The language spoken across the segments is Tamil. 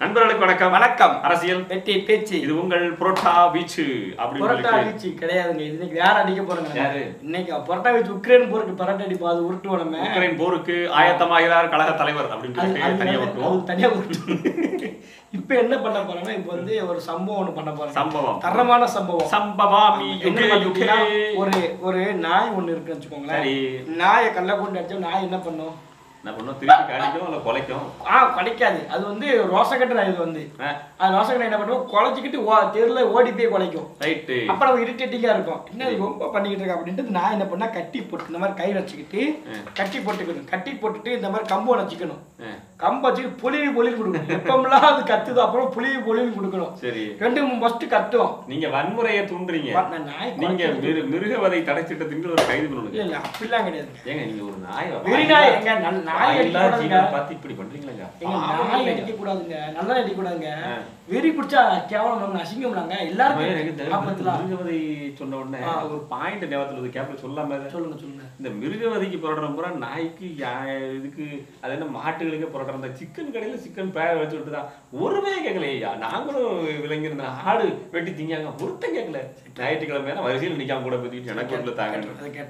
நண்பர்களுக்கு வணக்கம். வணக்கம். அரசியல் வெட்டி பேச்சு. இது உங்கள் புரோட்டா வீச்சு. புரோட்டா வீச்சு கிடையாதுங்க. இன்னைக்கு யார் அடிக்க போறாங்க? யாரு? இன்னைக்கு புரோட்டா வீச்சு உக்ரைன் போருக்கு பரோட்டா அடிப்போம். அது உருட்டுவோம். நம்ம உக்ரைன் போருக்கு ஆயத்தமாகிறார் கழக தலைவர் அப்படின்னு தனியா உருட்டுவோம். இப்ப என்ன பண்ண போறோம்னா, இப்ப வந்து ஒரு சம்பவம் ஒண்ணு பண்ண போறோம். சம்பவம், தரமான சம்பவம். ஒரு ஒரு நாய் ஒண்ணு இருக்குன்னு வச்சுக்கோங்களேன். நாயை கல்ல கொண்டு அடிச்சா நாய் என்ன பண்ணும்? திருப்பி கடிக்கும் இல்ல குலைக்கும்? கடிக்காது. அது வந்து ரோசக்கட்டு நாய். இது வந்து அது ரோசக்கட்டு என்ன பண்ணுவோம், குலைச்சிக்கிட்டு தெருல ஓடி போய் குலைக்கும். அப்ப நம்ம இரிட்டேட்டிங்கா இருக்கும். என்ன ரொம்ப பண்ணிக்கிட்டு இருக்கா அப்படின்ட்டு நான் என்ன பண்ணா, கட்டி போட்டு இந்த மாதிரி கை வச்சுக்கிட்டு கட்டி போட்டுக்கணும். கட்டி போட்டுட்டு இந்த மாதிரி கம்பு வச்சுக்கணும். கம்பு வச்சுட்டு புளிவு கொடுக்கணும். எப்பமெல்லாம் அது கத்துதோ அப்புறம் புளிவு கொடுக்கணும். சரி, ரெண்டு ஃபர்ஸ்ட் கத்தும். நீங்க வன்முறையை தூண்டுறீங்க. நீங்க மிருகவதை தடை சட்டத்தின் ஒரு கைது பண்ணணும். இல்ல அப்படிலாம் கிடையாது. ஏங்க நீங்க ஒரு நாய் நாய் இப்படி பண்றீங்களா? நாய் அடிக்க கூடாதுங்க, நல்லா அடிக்க கூடாதுங்க. வெறி பிடிச்சா கேவலம் அசிங்கம்லாங்க. எல்லாரும் மிருகவதை சொன்ன உடனே ஒரு பாயிண்ட் ஞாபகத்துல கேப்ல சொல்லாம சொல்லுங்க. இந்த மிருகவதைக்கு புரட்டுற பூரா நாய்க்கு இதுக்கு அது என்ன மாட்டுகளுக்கு புரட்டுற அந்த சிக்கன் கடையில சிக்கன் பேர் வச்சு விட்டுதான் ஒருமே கேட்கலையா? நாங்களும் விளங்கிருந்த ஆடு வெட்டி திங்காங்க, ஒருத்தன் கேட்கல. ஞாயிற்றுக்கிழமை வரிசையில் நிக்காம கூட பத்திட்டு எனக்கு வீட்டுல தாங்க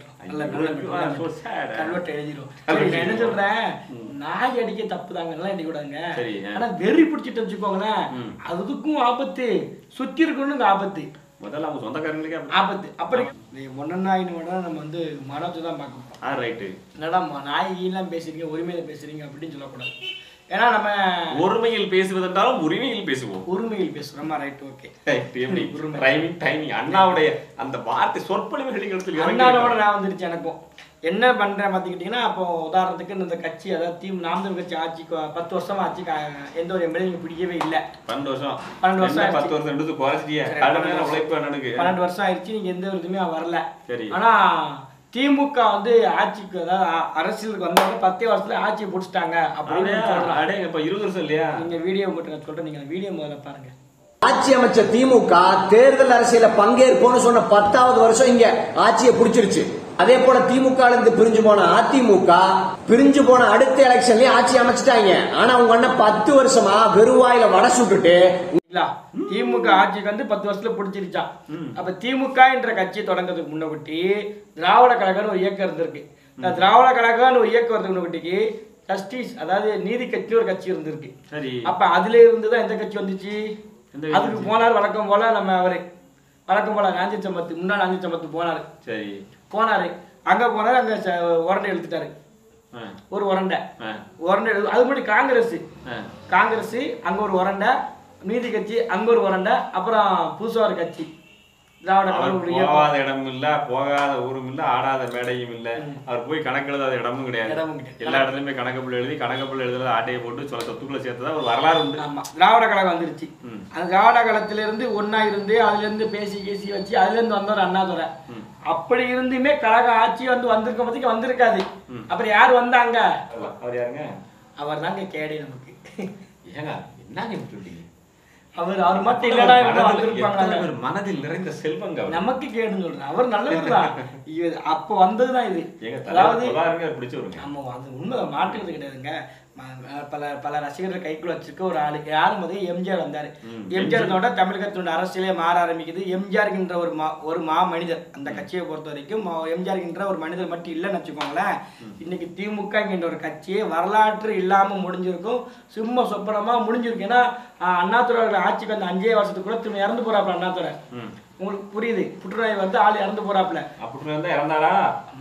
என்ன சொல்றேன், நாய் அடிக்க தப்பு தாங்க, நல்லா அடிக்க கூடாதுங்க. ஆனா வெறி பிடிச்சிட்டு வச்சுக்கோங்களேன், அதுக்கும் ஆபத்து, சுத்தி இருக்கணும் ஆபத்து. முதல்ல அவங்க சொந்தக்காரங்களுக்கே ஆபத்து. அப்படி ஒன்னாயின்னு நம்ம வந்து மனோஜ் தான் பார்க்க ரைட்டு. என்னடா நாயெல்லாம் பேசுறீங்க, உரிமையில பேசுறீங்க அப்படின்னு சொல்லக்கூடாது. ஏன்னா நம்ம ஒருமையில் பேசுவதென்றாலும் உரிமையில் பேசுவோம். உரிமையில் பேசுறோமா? Right, okay. அண்ணாவுடைய அந்த வார்த்தை சொற்பொழிவுகளில் அண்ணாவோட நான் வந்துருச்சு. எனக்கும் என்ன பண்றேன் பாத்துக்கிட்டீங்கன்னா, அப்போ உதாரணத்துக்கு இந்த கட்சி, அதாவது நாம் தமிழர் கட்சி ஆட்சி 10 வருஷமா ஆட்சி, எந்த ஒரு எம்எல்ஏ பிடிக்கவே இல்லை. 12 வருஷம் 12 வருஷம் ஆயிடுச்சு. நீங்க எந்த ஒரு இதுவுமே வரல. ஆனா திமுக வந்து ஆட்சிக்கு, அதாவது அரசியலுக்கு வந்தவங்க 10 வருஷத்துல ஆட்சியை பிடிச்சிட்டாங்க அப்படின்னு சொல்றாங்க. 20 வருஷம் இல்லையா? நீங்க வீடியோ மட்டும் நான் சொல்றேன், நீங்க வீடியோ முதல்ல பாருங்க. ஆட்சி அமைச்ச திமுக தேர்தல் அரசியல பங்கேற்போம்னு சொன்ன 10வது வருஷம் இங்க ஆட்சியை பிடிச்சிருச்சு. அதே போல திமுக இருந்து பிரிஞ்சு போன அதிமுக பிரிஞ்சு போன அடுத்த எலெக்ஷன்லயே ஆட்சி அமைச்சிட்டாங்க. ஆனா அவங்க அண்ணன் 10 வருஷமா வெறுவாயில வடை சுட்டுட்டு திமுக ஆட்சிக்கு வந்து 10 வருஷத்துல பிடிச்சிருச்சா. அப்ப திமுக என்ற கட்சி தொடங்கிறதுக்கு முன்னபட்டி திராவிட கழகம்னு ஒரு இயக்கம் இருந்திருக்கு. திராவிட கழகம்னு ஒரு இயக்கம் வரதுக்கு முன்னபட்டிக்கு ஜஸ்டிஸ், அதாவது நீதி கட்சி ஒரு கட்சி இருந்திருக்கு. அப்ப அதுல இருந்துதான் எந்த கட்சி வந்துச்சு? அதுக்கு போனார் வழக்கம் போல. நம்ம அவரு வழக்கம் போல காந்தி சம்பத்து, முன்னாள் காந்தி சம்பத்து போனாரு. போனாரு, அங்க போனாரு, அங்க உரண்டை எழுத்துட்டாரு. ஒரு உரண்டை அது முன்னாடி காங்கிரஸ் அங்க ஒரு உரண்டை, நீதி கட்சி அங்க ஒரு உரண்டை, அப்புறம் புதுசா ஒரு கட்சி போகாத இடமும் இல்ல, போகாத ஊரும் இல்ல, ஆடாத மேடையும் இல்ல. அவர் போய் கணக்கு எழுதாத இடமும் கிடையாது. எல்லா இடத்துலயுமே கணக்கப்புள்ள எழுதி கணக்கப்புள்ள எழுதுறது ஆட்டையை போட்டு சில சொத்துக்களை சேர்த்ததா ஒரு வரலாறு உண்டு. ஆமா, திராவிட கழகம் வந்துருச்சு. அந்த திராவிட கழகத்தில இருந்து ஒன்னா இருந்து அதுல இருந்து பேசி வச்சு அதுல இருந்து வந்தவர் அண்ணாதுரை. அப்படி இருந்துமே கழக ஆட்சி வந்து வந்திருக்க பத்திக்கு வந்திருக்காது. அப்புறம் யாரு வந்தாங்க? அவர் யாருங்க? அவர் தாங்க கேடி நமக்கு. ஏங்க என்னங்க சொல்றீங்க? அவர் மட்டும் இல்லடா, மனதில் நிறைந்த செல்வங்க நமக்கு கேடுன்னு சொல்றேன். அவர் நல்லவர் தான். அப்ப வந்ததுதான் இது. அதாவது நம்ம அது உண்மை மாற்றுறது கிடையாதுங்க. பல ரசிகர்கள் கைக்குள்ள வச்சிருக்க ஒரு ஆளு யாரும் போது எம்ஜிஆர் வந்தாரு. எம்ஜிஆர் தமிழகத்தோட அரசியலே மாற ஆரம்பிக்குது. எம்ஜிஆர்கின்ற ஒரு மா மனிதர் அந்த கட்சியை பொறுத்த வரைக்கும் எம்ஜிஆர்கின்ற ஒரு மனிதர் மட்டும் இல்லைன்னு வச்சுக்கோங்களேன். இன்னைக்கு திமுகங்கின்ற ஒரு கட்சியே வரலாற்று இல்லாம முடிஞ்சிருக்கும், சும்மா சொப்பனமா முடிஞ்சிருக்கு. ஏன்னா அண்ணாதுரை ஆட்சிக்கு அந்த 5 வருஷத்துக்குள்ள திரும்ப இறந்து போறாப்ல அண்ணாதுரை. உங்களுக்கு புரியுது? புற்றுநோய் வந்து ஆள் இறந்து போறாப்ல. புற்றுநோய் இறந்தாரா?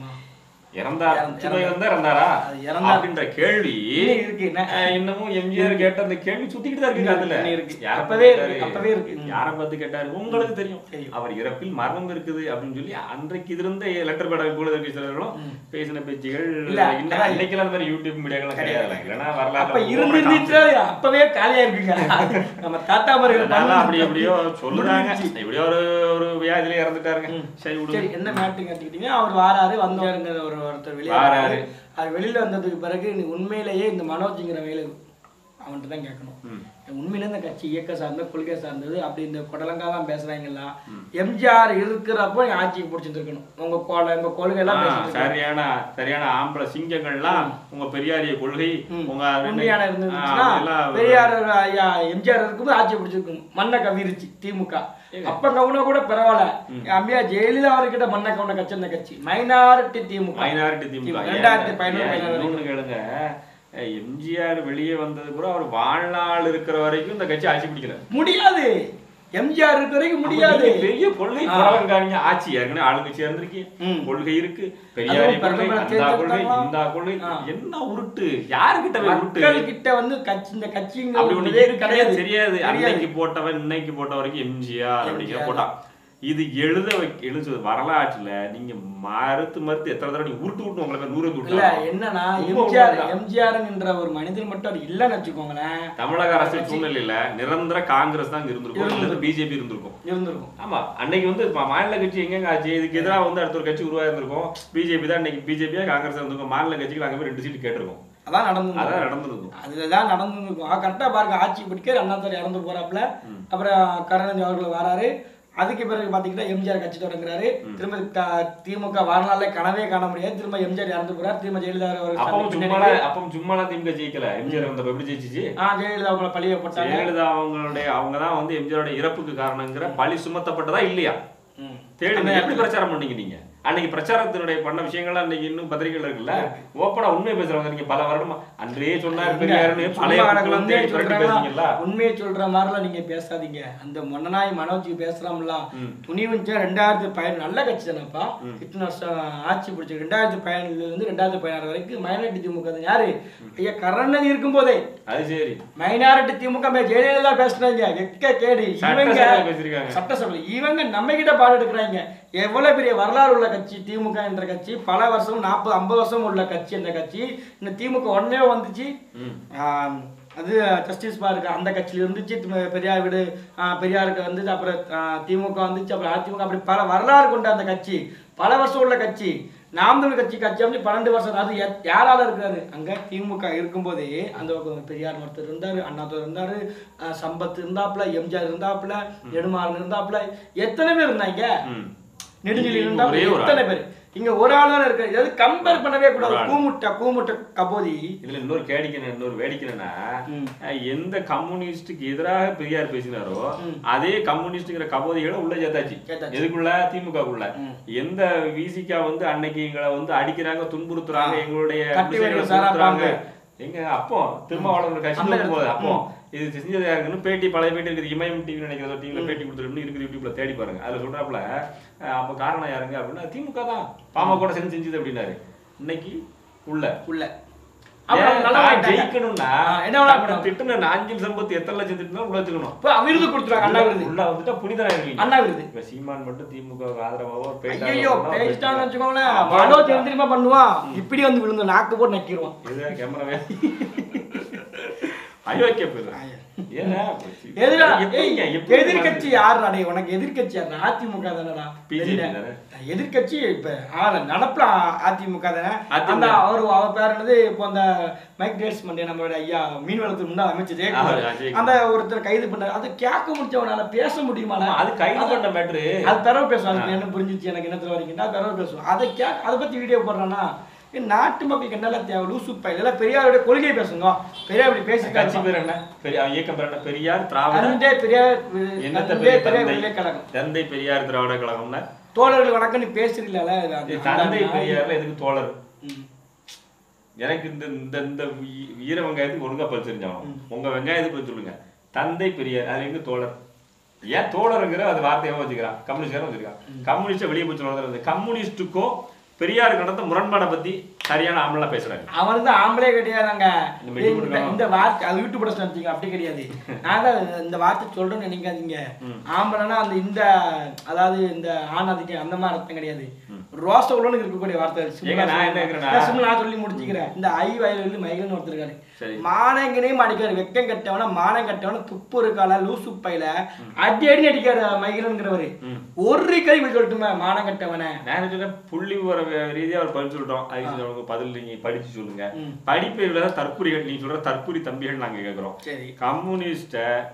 அப்படின்ற கேள்வி இன்னமும் எம்ஜிஆர் கேட்ட அந்த கேள்வி சுத்திக்கிட்டு தான் இருக்கு. அப்பவே இருக்கு. யாரை பார்த்து கேட்டாரு? உங்களுக்கு தெரியும். அவர் இறப்பில் மரணம் இருக்குது அப்படின்னு சொல்லி அன்றைக்கு இருந்த லெட்டர் பேட கூட சிலர்களும் பேசின பேச்சுகள் இன்னைக்கெல்லாம் அந்த மாதிரி யூடியூப் மீடியாக்கெல்லாம் கிடையாது. வரலாறு அப்பவே காலியா இருக்குங்க. நம்ம தாத்தா அப்படி எப்படியோ சொல்லுறாங்க. எப்படியோ ஒரு வியாதியில இறந்துட்டாருங்க. சரி, என்ன மேட்டிங் எடுத்துக்கிட்டீங்க? அவர் வாராரு, வந்தவருங்கிற ஒருத்தர் வெளியே வெளியில வந்ததுக்கு பிறகு உண்மையிலேயே இந்த மனோஜ்ங்கிற வேலை அவன்கிட்ட தான் கேட்கணும். உண்மையில இந்த கட்சி இயக்க சார்ந்த கொள்கை சார்ந்தது அப்படி இந்த கொடலங்காலாம் பேசுறாங்களா? எம்ஜிஆர் இருக்கிறப்போ ஆட்சிக்கு பிடிச்சிருக்கணும். உங்க கொள்கை எல்லாம் சரியான ஆம்பளை சிங்கங்கள்லாம் உங்க பெரியாரிய கொள்கை உங்க உண்மையான இருந்துச்சுன்னா பெரியார் ஐயா எம்ஜிஆர் இருக்கும்போது ஆட்சி பிடிச்சிருக்கும். மண்ணை கவிருச்சு திமுக. அப்ப கவுன கூட பரவாயில்ல. அம்மையா ஜெயலலிதா அவர்கிட்ட மண்ணை கவுன கட்சி அந்த கட்சி மைனாரிட்டி திமுக 2011 கேளுங்க. எம்ஜிஆர் வெளியே வந்தது கூட அவர் வாழ்நாள் இருக்கிற வரைக்கும் இந்த கட்சி ஆட்சி பிடிக்கல முடியாது. எம்ஜிஆர் இருக்கிற வரைக்கும் முடியாது. பெரிய கொள்கை பரவங்காரங்க ஆட்சி ஏற்கனவே ஆளுங்கட்சியா இருந்திருக்கீங்க. கொள்கை இருக்கு, பெரியாரிய கொள்கை, அந்த கொள்கை, இந்த கொள்கை, என்ன உருட்டு யாருக்கிட்ட உருட்டு கிட்ட வந்து கட்சி இந்த கட்சி அப்படி ஒண்ணு கிடையாது. தெரியாது. அன்னைக்கு போட்டவன் இன்னைக்கு போட்ட வரைக்கும் எம்ஜிஆர் அப்படிங்கிற போட்டான். இது எழுது வரலாற்றுல நீங்க மறுத்து எத்தனை தடவை நீங்க உருட்டு உங்களுக்கு 100 இல்ல. என்னன்னா எம்ஜிஆர்ங்கிற ஒரு மனிதன் மட்டும் அது இல்லன்னு வச்சுக்கோங்களேன். தமிழக அரசியல் சூழ்நிலையில நிரந்தர காங்கிரஸ் தான் இருந்திருக்கும், பிஜேபி இருந்திருக்கும். ஆமா, அன்னைக்கு வந்து மாநில கட்சி எங்க ஆச்சு, இதுக்கு எதிராக வந்து அடுத்த ஒரு கட்சி உருவாயிருந்திருக்கும். பிஜேபி தான் இன்னைக்கு பிஜேபியா காங்கிரஸ் இருந்திருக்கும். மாநில கட்சிக்கு நாங்க 2 சீட் கேட்டிருக்கோம். அதான் நடந்திருக்கும். அதுதான் நடந்திருக்கும். கரெக்டா பாருங்க, ஆட்சி பிடிக்க அண்ணாதுரை இறந்து போறாப்புல. அப்புறம் கருணாநிதி அவர்கள் வராரு. அதுக்கு பிறகு பாத்தீங்கன்னா எம்ஜிஆர் கட்சி தொடங்குறாரு. திரும்ப திமுக வாழ்நாள்ல கனவே காண முடியாது. திரும்ப எம்ஜிஆர் இறந்து போறாரு. திரும்ப ஜெயலலிதா அப்பவும் சும்மாலாம் திமுக ஜெயிக்கல. எம்ஜிஆர் வந்தப்ப எப்படி ஜெயிச்சிச்சு? ஜெயலலிதா அவங்களை பழிய போட்டாங்க. ஜெயலலிதா அவங்கதான் வந்து எம்ஜிஆரோட இறப்புக்கு காரணங்கிற பழி சுமத்தப்பட்டதா இல்லையா? தேடி எப்படி பிரச்சாரம் பண்ணீங்க நீங்க? அன்னைக்கு பிரச்சாரத்தினுடைய பண்ண விஷயங்கள்லாம் அன்னைக்கு இன்னும் பத்திரிகைகள் இருக்குல்ல, ஓப்பனா உண்மையை பேசுறவங்க. நீங்க பல வருடமா அன்றே சொன்னாரு பெரியாருன்னு பழைய உண்மையை சொல்ற மாதிரிலாம் நீங்க பேசாதீங்க. அந்த மொன்னனாய் மனோஜி பேசுறாம்ல, துணிவுச்சா 2010 நல்ல கட்சி தானப்பா. இத்தனை வருஷம் ஆட்சி பிடிச்சி 2015 இருந்து 2016 வரைக்கும் மைனாரிட்டி திமுக யாரு? ஐயா கருணாநிதி இருக்கும் போதே. அது சரி, மைனாரிட்டி திமுக ஜெயலலிதா பேசுறாங்க. வெக்க கேடு இவங்க சட்டசபை இவங்க நம்ம கிட்ட பாடு எடுக்கிறாங்க. எவ்வளவு பெரிய வரலாறு உள்ள கட்சி திமுக என்ற கட்சி. பல வருஷம் 40-50 வருஷம் உள்ள கட்சி அந்த கட்சி. இந்த திமுக உடனே வந்துச்சு. அது ஜஸ்டிஸ் பார்க்கு அந்த கட்சியில இருந்துச்சு. பெரியார் வீடு பெரியாருக்கு வந்துச்சு. அப்புறம் திமுக வந்துச்சு. அப்புறம் அதிமுக. அப்படி பல வரலாறு கொண்ட அந்த கட்சி, பல வருஷம் உள்ள கட்சி. நாம் தமிழ் கட்சி வந்து 12 வருஷம். அது யாரால இருக்காரு? அங்க திமுக இருக்கும்போதே அந்த பெரியார் ஒருத்தர் இருந்தாரு, அண்ணாதுரை இருந்தாரு, சம்பத் இருந்தாப்புல, எம்ஜிஆர் இருந்தாப்புல, நெடுமாறன் இருந்தாப்புல, எத்தனை பேர் இருந்தாங்க? நெடுஞ்செலி இருந்தாப்புல, எத்தனை பேர். இங்க ஒரு ஆள் தான் இருக்காரு. இதாவது கம்பேர் பண்ணவே கூடாது. கூமுட்ட கபோதி. இதுல இன்னொரு வேடிக்கைன்னா, எந்த கம்யூனிஸ்டுக்கு எதிராக பெரியார் பேசினாரோ அதே கம்யூனிஸ்ட்ங்கிற கபோதிகளை உள்ள சேர்த்தாச்சு. எதுக்குள்ள? திமுகக்குள்ள. எந்த விசிகா வந்து அன்னைக்கு எங்களை வந்து அடிக்கிறாங்க, துன்புறுத்துறாங்க, எங்களுடைய எங்க அப்போ திருமாவளவன் கட்சி போது அப்போ இது செஞ்சது யாருக்குன்னு பேட்டி, பழைய பேட்டி இருக்குது. இமயம் டிவி நினைக்கிற டிவில பேட்டி கொடுத்துருன்னு இருக்குது, யூடியூப்ல தேடி பாருங்க. அதுல சொல்றாப்புல அப்ப காரணம் யாருங்க அப்படின்னா திமுக தான் பாமக கூட செஞ்சது அப்படின்னாரு. இன்னைக்கு உள்ள ஜெயிக்கணும்னா திட்டுன 5 சம்பத்து எத்தனை லட்சம் திட்டுனா உள்ள வச்சுக்கணும். விருது கொடுத்துருவாங்க. அண்ணா விருது உள்ள வந்துட்டா புனிதரா இருக்கீங்க. அண்ணா விருது. இப்ப சீமான் மட்டும் திமுக ஆதரவாவோ பேசிட்டான்னு வச்சுக்கோங்களேன். மனோஜ் தெரியுமா பண்ணுவான், இப்படி வந்து விழுந்து நாக்கு போட்டு நக்கிடுவான். இது கேமராவே அயோக்கிய எதிர்கட்சி யாரு? உனக்கு எதிர்கட்சி யாரு? அதிமுக தானடா. எதிர்கட்சி இப்ப நடப்புல அதிமுக தானே. அந்த அவர் பேர் என்னது? இப்போ அந்த மைக் டேஸ் மண்டே நம்மளோட ஐயா மீன்வளத்துக்கு முன்னாள் அமைச்சர் அந்த ஒருத்தர் கைது பண்ணாரு. அது கேட்க முடிச்சவனால பேச முடியுமா? அது கைது பண்ண மேட்ரு. அது பிறகு பேசுவாங்க. என்ன புரிஞ்சிச்சு எனக்கு என்னத்துல வரீங்கன்னா பிறகு பேசுவோம். அதை பத்தி வீடியோ போடுறான்னா நாட்டு மக்களுக்கு என்னெல்லாம் தேவை? லூசு பையில பெரியாருடைய கொள்கையை பேசுங்க. பெரியார் இப்படி பேசி கட்சி பேர் என்ன? இயக்கம் பேர் என்ன? பெரியார் திராவிட தந்தை பெரியார் திராவிட கழகம்னா தோழர்கள் வணக்கம். நீ பேசுறீங்களா? தந்தை பெரியார்ல எதுக்கு தோழர்? எனக்கு இந்த ஈர வெங்காயத்துக்கு ஒழுங்கா பறிச்சிருந்தாலும் உங்க வெங்காயத்துக்கு போய் சொல்லுங்க. தந்தை பெரியார் அது எங்க தோழர்? ஏன் தோழருங்கிற அது வார்த்தையாக வச்சுக்கிறான். கம்யூனிஸ்ட் வச்சிருக்கான். கம்யூனிஸ்ட வெளியே போய் சொல்றது. கம்யூனிஸ்டுக்கும் பெரியாருக்கு நடந்த முரண்பாடை பத்தி சரியான ஆம்பளை பேசுறாங்க. அவன் தான் ஆம்பளே கிடையாதாங்க. இந்த வார்த்தை அது யூடியூப் நினைச்சீங்க, அப்படி கிடையாது. நான் தான் இந்த வார்த்தை சொல்றேன்னு நினைக்காதீங்க. ஆம்பளைனா அந்த இந்த அதாவது இந்த ஆண் அதிகம் அந்த மாதிரி அர்த்தம் கிடையாது. ரோச உள்ளன்னு இருக்கக்கூடிய வார்த்தை. நான் என்ன கேக்குறேன்னா நான் சொல்லி முடிச்சுக்கிறேன். இந்த ஐ வயலில் மைகன் ஒருத்தருக்காரு, மானங்கனையும் அடிக்காரு, வெக்கம் கட்டவன மானம் கட்டவன துப்பு இருக்கால லூசு பையில அடி அடி அடிக்காரு மைகன்ங்கிறவரு. ஒரு கை சொல்லட்டுமா மானம் கட்டவன. நான் சொல்றேன் புள்ளி ஒரு ரீதியா அவர் பதில் சொல்லிட்டோம். அதுக்கு பதில் நீங்க படிச்சு சொல்லுங்க. படிப்பு தற்கூரிகள் நீங்க சொல்ற தற்கூரி தம்பிகள் நாங்க கேட்கிறோம். கம்யூனிஸ்ட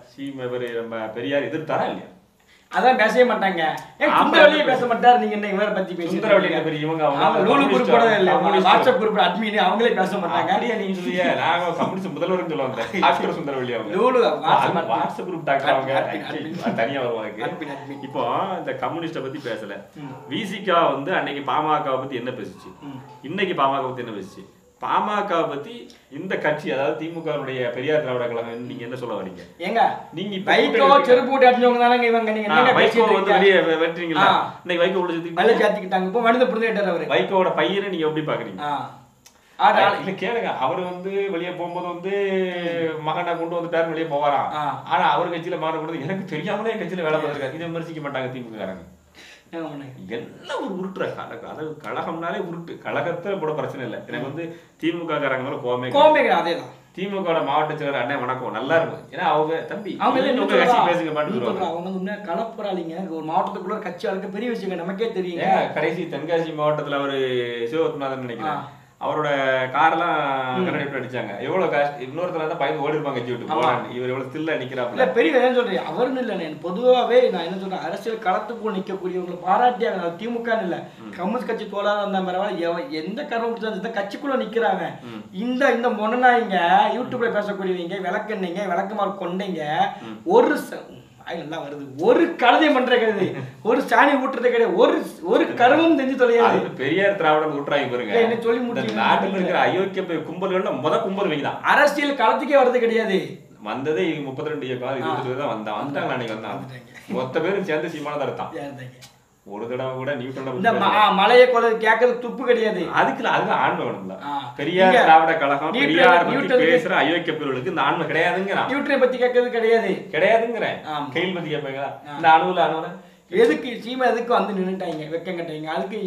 நம்ம பெரியார் எதிர்த்தாரா இல்லையா? அதான் பேசவே மாட்டாங்க. சுந்தரவள்ளியே பேச மாட்டாரு. நீங்க என்ன இவரை பத்தி பேசுறீங்க? சுந்தரவள்ளியே பெரியவங்க, அவங்க லூலு குரூப் கூட இல்ல, வாட்ஸ்அப் குரூப் அட்மின் அவங்களே பேச மாட்டாங்க. அப்படியே நீங்க சொல்லியே நாங்க கம்யூனிஸ்ட் முதல்வர்னு சொல்லுவாங்க. டாக்டர் சுந்தரவள்ளி அவங்க லூலு வாட்ஸ்அப் குரூப் டாக்டர் அவங்க தனியா வருவாங்க. இப்போ இந்த கம்யூனிஸ்ட பத்தி பேசல. விசிகா வந்து அன்னைக்கு பாமக பத்தி என்ன பேசுச்சு, இன்னைக்கு பாமக பத்தி என்ன பேசுச்சு? பாமக பத்தி இந்த கட்சி அதாவது திமுகவுடைய பெரியார் திராவிட கழகம் நீங்க என்ன சொல்ல வரீங்க? ஏங்க நீங்க வைகோ செருப்பு போட்டு அடிச்சவங்க தானங்க இவங்க. நீங்க என்ன வைகோ வந்து வெளிய வெட்றீங்களா? இன்னைக்கு வைகோ உள்ள சுத்தி பல்ல சாத்திக்கிட்டாங்க. இப்போ மனித புரிஞ்சுட்டாரு அவரு. வைகோவோட பையனை நீங்க எப்படி பாக்குறீங்க? இல்ல கேளுங்க, அவரு வந்து வெளியே போகும்போது வந்து மகனை கொண்டு வந்து பேர் வெளியே போவாராம். ஆனா அவர் கட்சியில மாற கூடாது எனக்கு தெரியாமலே கட்சியில வேலை பார்த்துருக்காரு. இதை விமர்சிக்க மாட்டாங்க திமுக காரங்க. எல்லாம் ஒரு உருட்டுற அதாவது கழகம்னாலே உருட்டு. கழகத்துல கூட பிரச்சனை இல்லை. எனக்கு வந்து திமுக காரங்க மேல கோமே அதேதான். திமுக மாவட்ட செயலர் அண்ணன் வணக்கம் நல்லா இருக்கும். ஏன்னா அவங்க தம்பி அவங்க கட்சி பேசுங்க மாட்டேங்கிறாங்க. அவங்க வந்து கலப்புறாளிங்க. ஒரு மாவட்டத்துக்குள்ள கட்சி ஆளுக்கு பெரிய விஷயம் நமக்கே தெரியுங்க. கடைசி தென்காசி மாவட்டத்துல அவரு சிவகுமாரன் நினைக்கிறேன், அவரோட காரெல்லாம் கண்ணடிப்பு அடிச்சாங்க. எவ்வளவு காசு இன்னொருத்தர தான் பயந்து ஓடி இருப்பாங்க கட்சி விட்டு போலான்னு. இவர் எவ்வளவு ஸ்டில்லா நிக்கிறாப்ல. இல்ல பெரிய என்ன சொல்றேன் அவருன்னு இல்ல, பொதுவாவே நான் என்ன சொல்றேன், அரசியல் களத்துக்குள் நிக்கக்கூடியவங்களை பாராட்டியாங்க. திமுக இல்ல கம்யூனிஸ்ட் கட்சி தோழா அந்த மாதிரி எந்த கருவம் கட்சிக்குள்ள நிக்கிறாங்க. இந்த மொனநாயிங்க யூடியூப்ல பேசக்கூடியவங்க விளக்குன்னீங்க விளக்குமாறு கொண்டீங்க ஒரு நல்லா வருது. ஒரு கழுதை பண்ற கழுது, ஒரு சாணி ஊட்டுறது கிடையாது, ஒரு கருவும் தெரிஞ்சு தொலையாது. பெரியார் திராவிடம் ஊட்டுறாங்க பாருங்க. என்ன சொல்லி முடிச்சு நாட்டில் இருக்கிற அயோக்கிய கும்பல்கள் கும்பல் வைங்கதான் அரசியல் களத்துக்கே வர்றது கிடையாது. வந்ததே 32 இயக்கம் 20 தான் வந்தாங்க. அன்னைக்கு வந்தாங்க மொத்த பேரும் சேர்ந்து சீமானதா இருந்தான். ஒரு தடவை கூட நியூட்டன் மலையை கொலை கேட்கறது துப்பு கிடையாது. அதுக்கு அதுதான் ஆண்மை வேணும்ல. பெரியார் திராவிட கழகம் பெரியார் பத்தி பேசுற அயோக்கிய பிரிவுகளுக்கு இந்த ஆண்மை கிடையாதுங்கிற. நியூட்ரனை பத்தி கேட்கறது கிடையாதுங்கிறேன். கையில் பத்தி கேட்பீங்களா? இந்த அணுவுல எதுக்கு சீமா எதுக்கு வந்து நின்னுட்டாங்க வெக்கம் கட்டாங்க. அதுக்கு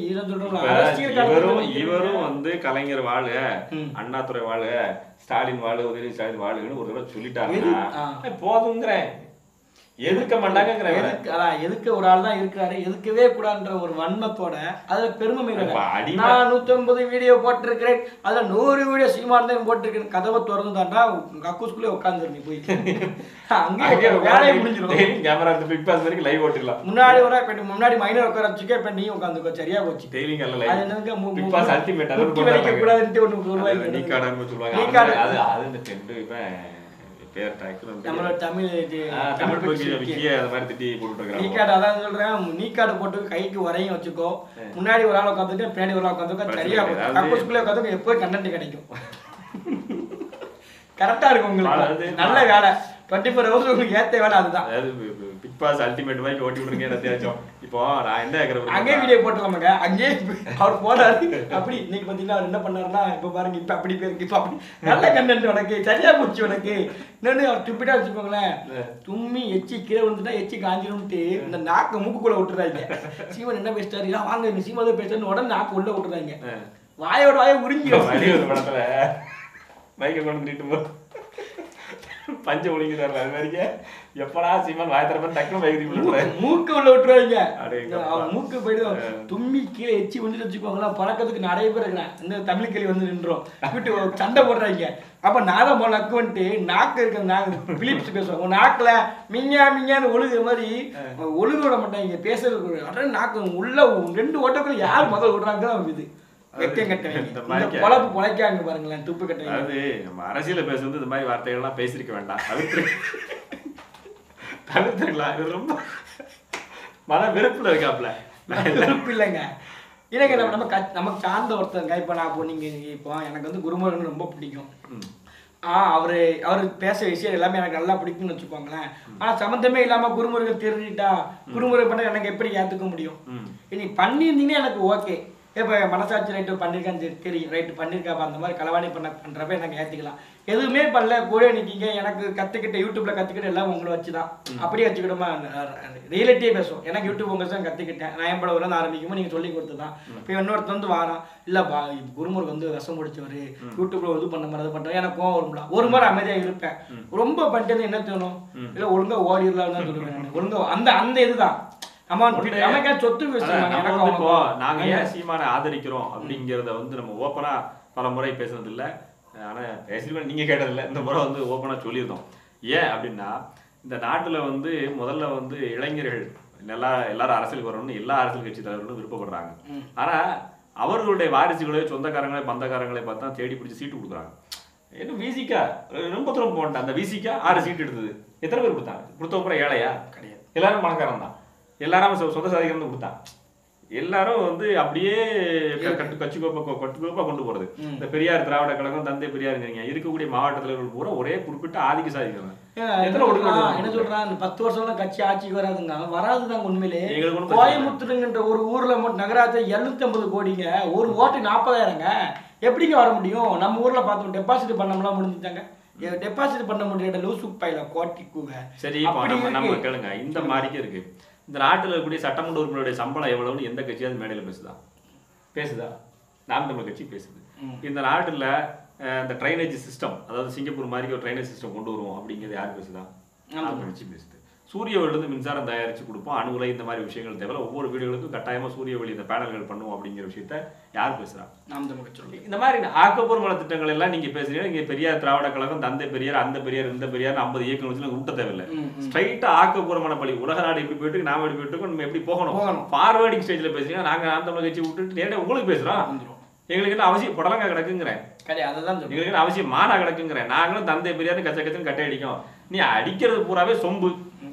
இவரும் வந்து கலைஞர் வாழு, அண்ணாதுரை வாழு, ஸ்டாலின் வாழு, உதயநிதி ஸ்டாலின் வாழுன்னு ஒரு தடவை சொல்லிட்டாங்க போதுங்கிறேன். எதிர்க்க மாட்டாங்க. எதுக்கு ஒரு ஆள் தான் இருக்கிறாரு, எதுக்கவே கூடாதுன்ற ஒரு வன்மத்தோட அதுல பெருமை. நான் 150 வீடியோ போட்டிருக்கிறேன், அதுல 100 வீடியோ சீமான் போட்டிருக்கேன். கதவை திறந்துதான்டா கக்கூஸ்குள்ளே உட்காந்துரு நீ போய் அங்கே வேலையை முடிஞ்சிடும். கேமரா பிக் பாஸ் வரைக்கும் லைவ் ஓட்டிடலாம். முன்னாடி வர முன்னாடி மைனர் உட்கார வச்சுக்க, இப்ப நீ உட்காந்துக்கோ சரியா போச்சு. பிக் பாஸ் அல்டிமேட் வைக்க கூடாதுன்னு ஒண்ணு நீ கார்டு சொல்லுவாங்க. அது இந்த டெண்டு போட்டு கைக்கு வரையும் வச்சுக்கோ. முன்னாடி ஒரு ஆள் உட்காந்துட்டு பின்னாடி ஒரு ஆள் உட்காந்துக்கோ சரியா உட்காந்து எப்போ கண்டென்ட் கிடைக்கும். கரெக்டா இருக்கும் உங்களுக்கு. நல்ல வேலை 24 hours உங்களுக்கு ஏத்த வேலை அதுதான். பிக் பாஸ் அல்டிமேட் மாதிரி ஓட்டி விடுங்க எல்லாத்தையும். இப்போ நான் என்ன கேக்குறேன், அங்கே வீடியோ போட்டலாமாங்க. அங்கே அவர் போறாரு அப்படி. இன்னைக்கு பாத்தீங்கன்னா அவர் என்ன பண்ணாருன்னா இப்ப பாருங்க இப்ப அப்படி பேருக்கு இப்ப அப்படி நல்ல கண்டென்ட் உனக்கு சரியா போச்சு உனக்கு. இன்னொன்னு அவர் துப்பிட்டா வச்சுக்கோங்களேன், தும்மி எச்சி கீழே வந்துட்டா எச்சி காஞ்சிரும்ட்டு இந்த நாக்கு மூக்குக்குள்ள விட்டுறாங்க. சீமன் என்ன பேசிட்டாரு, வாங்க இந்த சீமா தான் பேசுறேன்னு உடனே நாக்கு உள்ள விட்டுறாங்க. வாயோட வாயை உறிஞ்சிடும். படத்துல மைக்க கொண்டு நிட்டு பஞ்ச ஒழிக்கிறாரு. அது மாதிரி எப்படா சீமான் வாயத்திரப்ப டக்குனு வைக்கிறீங்க மூக்கு உள்ள விட்டுருவாங்க. மூக்கு போயிடுவோம். தும்மி கீழே எச்சி வந்து வச்சுக்கோங்களேன். பழக்கத்துக்கு நிறைய பேர் இருக்கிறேன். இந்த தமிழ் கேள்வி வந்து நின்றோம் வீட்டு சண்டை போடுறாங்க. அப்ப நாதான் போல நக்கு வந்துட்டு நாக்கு இருக்கிற நாக்கு பிலிப்ஸ் பேசுவாங்க. நாக்குல மிங்கா மிங்கான்னு ஒழுகுற மாதிரி ஒழுகு விட மாட்டாங்க. பேசுறது அட நாக்கு உள்ள 2 ஓட்டக்குள்ள யார் முதல் விடுறாங்க இது வெக்கம் கட்டவங்க. பொழப்பு பொழைக்காங்க பாருங்களேன் துப்பு கட்டவங்க. அது நம்ம அரசியல பேசுறது இந்த மாதிரி வார்த்தைகள்லாம் பேசிருக்க வேண்டாம். தவிர்த்துக்கலாம். இது ரொம்ப மன வெறுப்புல இருக்காப்ல. வெறுப்பு இல்லைங்க. இல்லைங்க நமக்கு சார்ந்த ஒருத்தங்க. இப்போ நான் நீங்க இப்போ எனக்கு வந்து குருமுருகன் ரொம்ப பிடிக்கும். அவரு பேச விஷயம் எல்லாமே எனக்கு நல்லா பிடிக்கும்னு வச்சுக்கோங்களேன். ஆனா சம்மந்தமே இல்லாம குருமுருகன் திருடிட்டா குருமுருகன் பண்ண எனக்கு எப்படி ஏத்துக்க முடியும்? நீ பண்ணியிருந்தீங்கன்னா எனக்கு ஓகே. இப்போ மனசாட்சி ரைட்டு பண்ணியிருக்கான்னு தெரியும், ரைட்டு பண்ணியிருக்காப்பா, அந்த மாதிரி களவாணி பண்ணுறப்ப எனக்கு ஏற்றுக்கலாம். எதுவுமே பண்ணல, கூட நிற்கிங்க, எனக்கு கற்றுக்கிட்ட யூடியூப்பில் கற்றுக்கிட்ட எல்லாம் உங்களை வச்சு தான் அப்படியே வச்சுக்கிட்டோமா, ரியலிட்டியே பேசுவோம். எனக்கு யூடியூப் உங்களை தான் கற்றுக்கிட்டேன், நான் என் படம் ஆரம்பிக்கும்போது நீங்கள் சொல்லி கொடுத்து தான். இப்போ இன்னொருத்த வந்து வாரான், இல்லைப்பா குருமுருக்கு வந்து விஷம் முடிச்சவர், யூடியூப்பில் இது பண்ண மாதிரி அதை பண்ணுறேன், எனக்கு கோவம் வரும்ல, ஒரு மாதிரி அமைதியாக இருப்பேன். ரொம்ப பண்ணிட்டு என்ன தோணும், இல்லை ஒழுங்காக ஓடிடலாம் தான் சொல்லுவேன். ஒழுங்காக அந்த அந்த இதுதான் சொத்து நாங்க ஏன் சீமானை ஆதரிக்கிறோம் அப்படிங்கிறத வந்து நம்ம ஓப்பனா பல முறை பேசுனது இல்லை. ஆனா பேசிருக்கோம், நீங்க கேட்டதில்லை. இந்த முறை வந்து ஓப்பனா சொல்லியிருந்தோம். ஏன் அப்படின்னா இந்த நாட்டுல வந்து முதல்ல வந்து இளைஞர்கள் எல்லாரும் அரசியலுக்கு வரணும்னு எல்லா அரசியல் கட்சி தலைவர்களும் விருப்பப்படுறாங்க. ஆனா அவர்களுடைய வாரிசுகளே சொந்தக்காரங்களே பந்தக்காரங்களே பார்த்தா தேடி பிடிச்சி சீட்டு கொடுக்குறாங்க. என்ன விசிக்கா ரொம்ப தூரம் போன்ட்டா, அந்த விசிக்கா 6 சீட்டு எடுத்தது. எத்தனை பேர் கொடுத்தாங்க? கொடுத்தவங்க ஏழையா கிடையாது, எல்லாரும் பணக்காரன் தான். எல்லாரும் சொந்த சாதிக்கிறது கொடுத்தான். எல்லாரும் வந்து அப்படியே கட்டுக்கோப்பா கொண்டு போறது. இந்த பெரியார் திராவிட கழகம், தந்தை பெரியாருங்கிறீங்க, இருக்கக்கூடிய மாவட்ட தலைவர்கள் பூரா ஒரே குறிப்பிட்ட ஆதிக்க சாதிக்கிறாங்க. என்ன சொல்றான், 10 வருஷம் கட்சி ஆட்சிக்கு வராதுங்க, வராதுதான் உண்மையிலே. கோயம்புத்தூருங்கிற ஒரு ஊர்ல மட்டும் நகராட்சி 750 கோடிங்க, ஒரு ஓட்டு 40,000ங்க. எப்படிங்க வர முடியும்? நம்ம ஊர்ல பார்த்தோம் டெபாசிட் பண்ணலாம் முடிஞ்சுட்டாங்க, டெபாசிட் பண்ண முடியாத லூசு பையில கோட்டிக்குங்க. சரி, நம்ம கேளுங்க, இந்த மாதிரிக்கே இருக்கு. இந்த நாட்டில் இருக்கக்கூடிய சட்டமன்ற உறுப்பினருடைய சம்பளம் எவ்வளவுன்னு எந்த கட்சியாவது மேடையில் பேசுதா? நாம் தமிழ் கட்சி பேசுது. இந்த நாட்டில் இந்த ட்ரைனேஜ் சிஸ்டம், அதாவது சிங்கப்பூர் மாதிரி ஒரு ட்ரைனேஜ் சிஸ்டம் கொண்டு வருவோம் அப்படிங்கிறது யார் பேசுதா? நாம் கட்சி பேசுது. சூரிய ஒளியிலிருந்து மின்சாரம் தயாரித்து கொடுப்போம், அணுகுலை, இந்த மாதிரி விஷயங்கள் தேவை. ஒவ்வொரு வீடுகளுக்கும் கட்டாயமாக சூரிய ஒளி இந்த பேனல்கள் பண்ணுவோம் அப்படிங்கிற விஷயத்த யார் பேசுறா? நாம் தமிழ் கட்சி. இந்த மாதிரி ஆக்கப்பூர்வமான திட்டங்கள் எல்லாம் நீங்க பேசுறீங்க. இங்கே பெரியார் திராவிட கழகம், தந்தை பெரியார், அந்த பெரியார், இந்த பெரியார் 50 இயக்கம் வச்சு ஊட்ட தேவையில்லை. ஸ்ட்ரைட்டா ஆக்கப்பூர்வமான பள்ளி. உலக நாடு எப்படி போயிட்டு நாம எப்படி போயிட்டு நம்ம எப்படி போகணும், ஃபார்வர்டிங் ஸ்டேஜ்ல பேசுறீங்க. நாங்க நாம் தமிழ் கட்சி விட்டுட்டு நேரடியாக உங்களுக்கு பேசுறோம். எங்களுக்கு என்ன அவசியம் புடலங்கா கிடக்குங்கிறேன், எங்களுக்கு என்ன அவசியம் மானா கிடக்குங்கிறேன். நாங்களும் தந்தை பெரியார் கச்ச கச்சன்னு கட்டை அடிக்கும். நீ அடிக்கிறது பூராவே சொம்பு.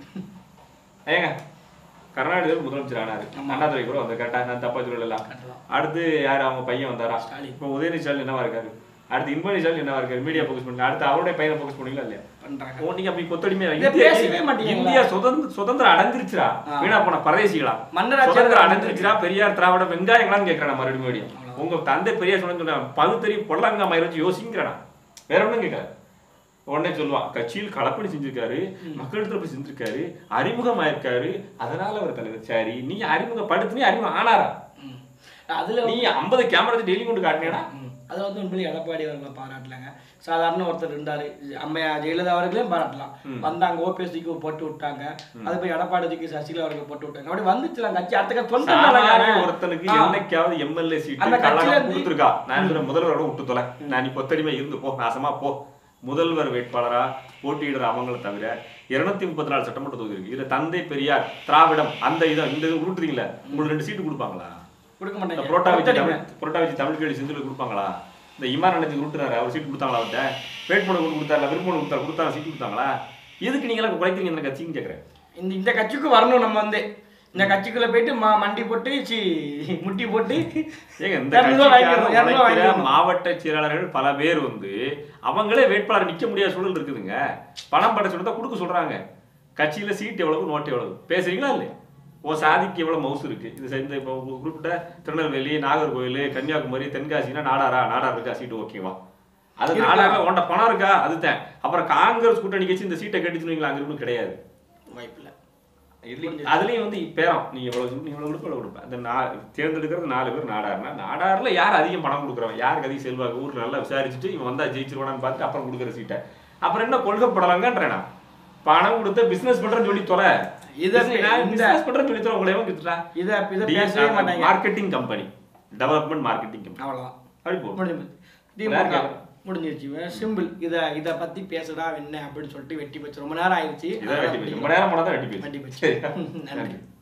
ஏங்க கர்நாடக முதலமைச்சர் ஆனாரு, அண்ணாதுரை கூட வந்து கரெக்டா, நான் தப்பா சொல்லலாம். அடுத்து யாரு, அவங்க பையன் வந்தாரா? இப்போ உதயநிதி ஸ்டாலின் என்னவா இருக்காரு? அடுத்து இன்பநிதி ஸ்டாலின் என்னவா இருக்காரு? மீடியா போக்கஸ் பண்ணி அடுத்து அவருடைய பையனை போக்கஸ் பண்ணீங்களா இல்லையா? நீங்க அப்படி கொத்தடிமையா இந்தியா சுதந்திரம் அடைஞ்சிருச்சுரா, வீணா போன பரதேசிகளா, சுதந்திரம் அடைஞ்சிருச்சுரா, பெரியார் திராவிட வெங்காயங்களான்னு கேட்கறான் மறுபடியும். உங்க தந்தை பெரியார் சொன்ன பகுத்தறி பொருளாங்க மயிரை வச்சு யோசிக்கிறானா, வேற ஒண்ணும் கேட்கல. உடனே சொல்லுவான், கட்சியில் களப்பணி செஞ்சிருக்காரு, மக்களிடத்துல போய் செஞ்சிருக்காரு, அறிமுகமாயிருக்காரு, அதனால அவர் தலைவர். சரி, நீ அறிமுகப்படுத்தி அறிமுகம் ஆனாரா? அதுல நீ 50 கேமரா டெய்லி கொண்டு காட்டினேடா. அது வந்து உண்மையிலே எடப்பாடி அவர்களை பாராட்டலாங்க. சாதாரண ஒருத்தர் இருந்தாரு, அம்மையா ஜெயலலிதா அவர்களையும் பாராட்டலாம். வந்தாங்க, ஓபிஎஸ்சிக்கு போட்டு விட்டாங்க, அது போய் எடப்பாடிக்கு சசிகலா அவர்கள் போட்டு விட்டாங்க. அப்படி வந்துச்சுலாம் கட்சி. அடுத்த ஒருத்தனுக்கு என்னைக்காவது எம்எல்ஏ சீட்டு கொடுத்துருக்கா? நான் முதல்வரோட விட்டு தொலை, நான் நீ கொத்தடிமை இருந்து போ, நாசமா போ. முதல்வர் வேட்பாளரா போட்டியிடுற அவங்களை தவிர 234 சட்டமன்ற தொகுதி இருக்கு. இதுல தந்தை பெரியார் திராவிடம் அந்த இதை இந்த உருட்டுறீங்களா? உங்களுக்கு 2 சீட்டு கொடுப்பாங்களா? கொடுக்க மாட்டாங்க. புரோட்டா வச்சு தமிழ் கேள்வி செஞ்சுல கொடுப்பாங்களா? இந்த இமான் அண்ணனுக்கு உருட்டுறாரு, அவர் சீட்டு கொடுத்தாங்களா? அவர்கிட்ட வேட்புமனு கொடுத்தாரு, விருப்பமனு கொடுத்தாங்க, சீட்டு கொடுத்தாங்களா? எதுக்கு நீங்க எல்லாம் குறைக்கிறீங்க இந்த கட்சின்னு கேட்கறேன். இந்த கட்சிக்கு வரணும், நம்ம வந்து இந்த கட்சிக்குள்ள போயிட்டு மண்டி போட்டு முட்டி போட்டு மாவட்ட செயலாளர்கள் பல பேர் வந்து அவங்களே வேட்பாளர் நிக்க முடியாத சூழல் இருக்குதுங்க. பணம் பட சொல்றதா கொடுக்க சொல்றாங்க. கட்சியில சீட் எவ்வளவு, நோட்டு எவ்வளவு, பேசுறீங்களா இல்லையா? சாதிக்கு எவ்வளவு மவுசு இருக்கு. இது இந்த இப்போ குறிப்பிட்ட திருநெல்வேலி, நாகர்கோவில், கன்னியாகுமரி, தென்காசினா நாடார் இருக்கா சீட்டு? ஓகேவா? அது நாடாக உண்ட பணம் இருக்கா? அதுதான். அப்புறம் காங்கிரஸ் கூட்டணி கட்சி இந்த சீட்டை கட்டிச்சுன்னு அங்க இருக்கு கிடையாது, வாய்ப்பில்லை. அதுலயும் வந்து பேரம், நீ எவ்வளவு கொடுப்ப. அந்த தேர்ந்தெடுக்கிறது 4 பேர் நாடாருனா, நாடாருல யார் அதிகம் பணம் கொடுக்குறவன், யாருக்கு அதிகம் செல்வாக்கு, ஊர்ல நல்லா விசாரிச்சுட்டு இவன் வந்தா ஜெயிச்சிருவானான்னு பார்த்துட்டு அப்புறம் கொடுக்குற சீட்டை. அப்புறம் என்ன கொள்கைப்படலாங்கன்றேனா? பணம் கொடுத்த பிசினஸ் பண்றேன்னு சொல்லி தொலை, marketing company, development marketing company, அவ்வளவுதான். முடிஞ்சிருச்சு, சிம்பிள். இதை பத்தி பேசுடா என்ன அப்படின்னு சொல்லிட்டு வெட்டி போச்சு. ரொம்ப நேரம் ஆயிடுச்சு. ரொம்ப நேரம் போனதான் வெட்டி போச்சு. நன்றி.